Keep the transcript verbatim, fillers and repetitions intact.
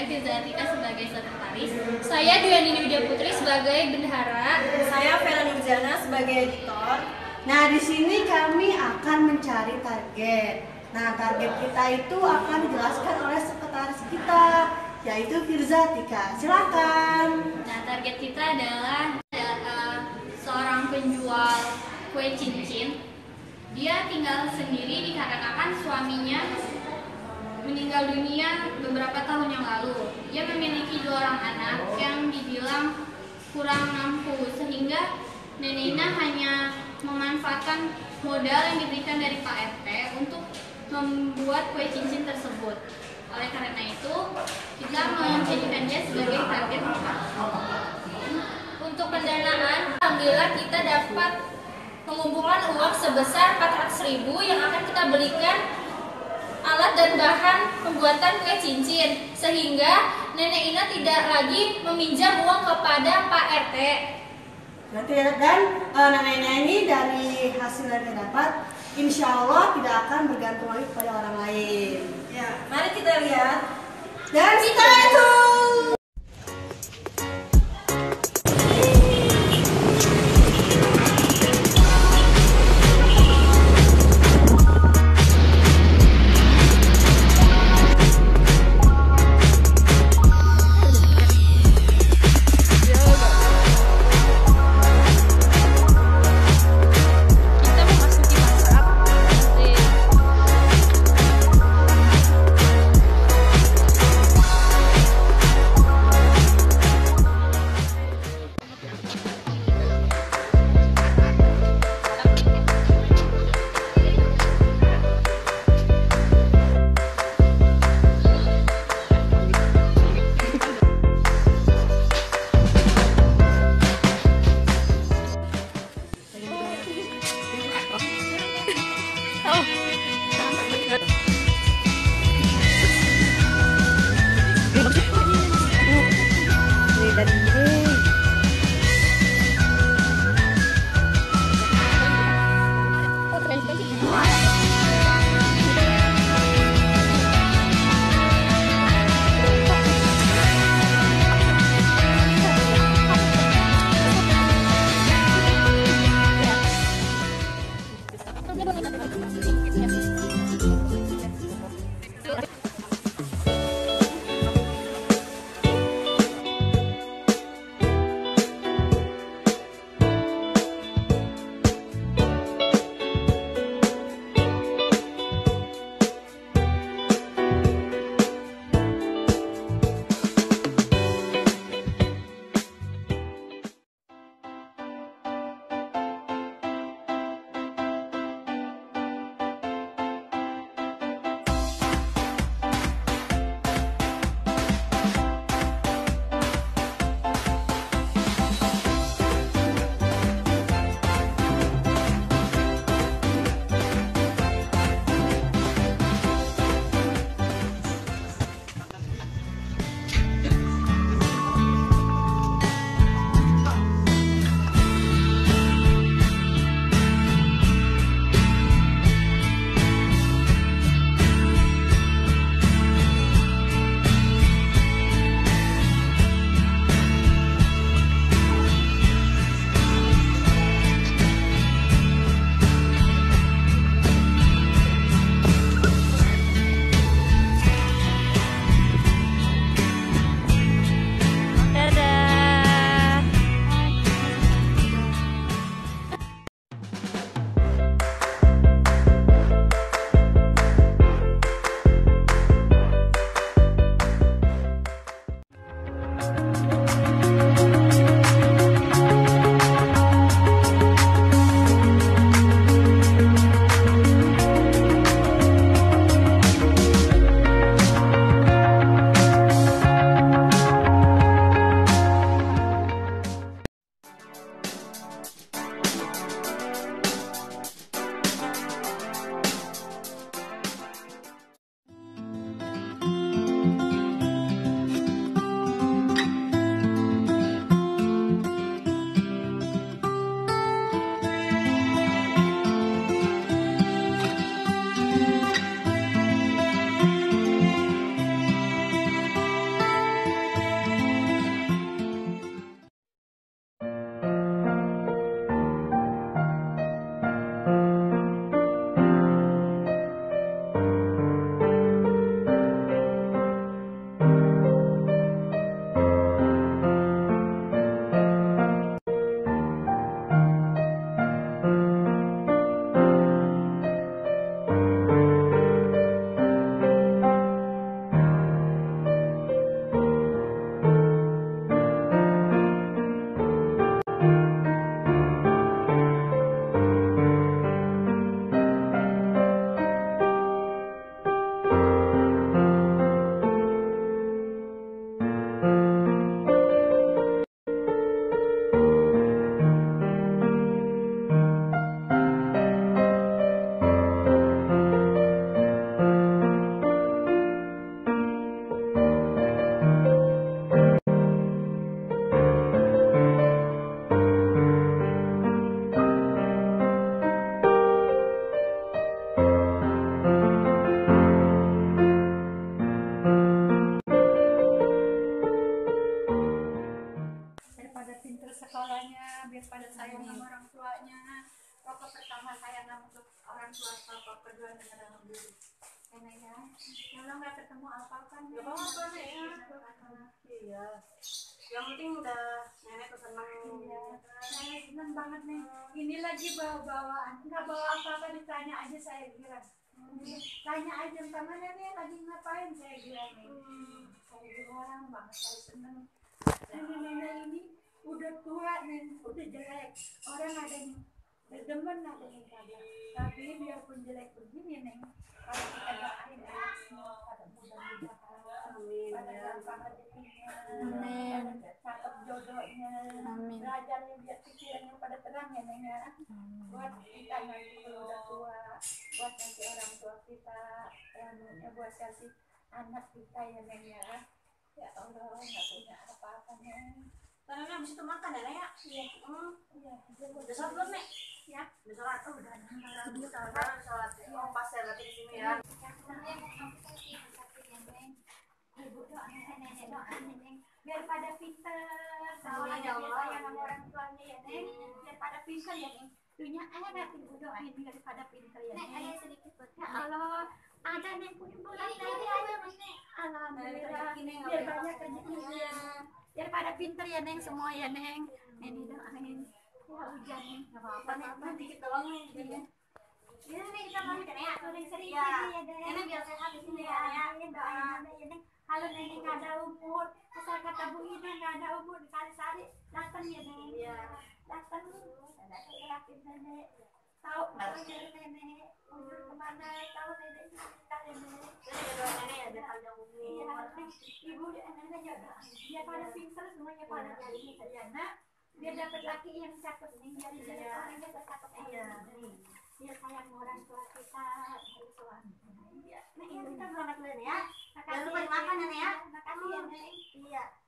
Saya Firza Atika sebagai sekretaris. Saya Duyani Widya Putri sebagai bendahara. Saya Vera Nurjana sebagai editor. Nah, di sini kami akan mencari target. Nah, target kita itu akan dijelaskan oleh sekretaris kita, yaitu Firza Atika. Silakan. Nah, target kita adalah uh, seorang penjual kue cincin. Dia tinggal sendiri dikarenakan suaminya meninggal dunia beberapa tahun yang lalu. Dia memiliki dua orang anak yang dibilang kurang mampu, sehingga Nenek Ina hanya memanfaatkan modal yang diberikan dari Pak R T untuk membuat kue cincin tersebut. Oleh karena itu, kita menjadikan dia sebagai target kita. Untuk pendanaan, alhamdulillah kita dapat mengumpulkan uang sebesar empat ratus ribu yang akan kita belikan alat dan bahan pembuatan kue cincin, sehingga Nenek Ina tidak lagi meminjam uang kepada Pak R T. Berarti dan uh, Nenek ini dari hasil yang didapat, insya Allah tidak akan bergantung lagi kepada orang lain. Ya, mari kita lihat. Dan stay tune. tuanya, biar pada sayang sama orang tuanya. Pokok pertama sayang sama untuk orang tua, pokok kedua dengan orang guru. Nenek ya, kalau nggak ketemu apa-apa nih. Gak apa-apa nek ya. Iya. Yang penting udah nenek tuh seneng. Iya, saya senang banget nih. Ini lagi bawa-bawaan, nggak bawa apa-apa, ditanya aja saya bilang. Tanya aja sama nenek lagi ngapain, saya bilang nih. Saya bilang banget, saya seneng. Nenek-nenek ini udah tua nih, udah jelek. Orang ada yang berdemen, ada yang kagak. Tapi biarpun jelek begini neng, kalau kita doain anak semua pada mudah-mudahan, pada gampang rezekinya, pada cakep jodohnya, belajarnya biar pikirannya pada terang ya neng ya. Buat kita nanti kalau udah tua, buat nanti orang tua kita, ilmunya buat kasih anak kita ya neng ya. Ya Allah, nggak punya apa-apa neng. Karena habis itu makan ya nek ya. Iya, Hmm. iya. Udah sholat belum nek? Ya, Udah sholat. oh udah nambah. Udah sholat. Sholat. Oh pas ya berarti di sini ya. Ibu doa nenek doa nenek biar pada pinter, Amin, soalnya ya biar Allah. sayang sama orang tuanya ya neng, biar pada pinter ya neng. Dunia akhirat ibu doain biar pada pinter ya neng. Ya Allah, ada neng punya bulan dari aja neng. Alhamdulillah, biar banyak rezekinya, biar pada pinter ya neng semua ya neng. Nenek doain ya hujan nih, nggak apa-apa nek, Nanti kita doang nih. iya. Ini nih kita pamit ya, Nek. Sering-sering Iya. ya, Dek. Nenek biar sehat di sini Iya, ya. doain Nenek ya, Nek. Kalau Nenek nggak ada umur, asal kata Bu Ida nggak ada umur, kali-kali datang ya, Nek. Iya. Datang, datang yakin Nenek. Tahu tahu dari Nenek, umur kemana, tahu Nenek cerita Nenek. Terus ya doa nenek ya biar panjang Iya, umur. Nek. Ibu dan Nenek ya doain. Biar pada pinter semuanya pada jadi sarjana. Biar dapat laki yang cakep nih, biar jadi orang yang cakep. Iya. Biar sayang orang tua kita, dari suami. Iya. Nek kita berangkat dulu nih ya. Makasih Jangan lupa ya, dimakan ya Nek. nek ya. Makasih ya, Nek. Iya.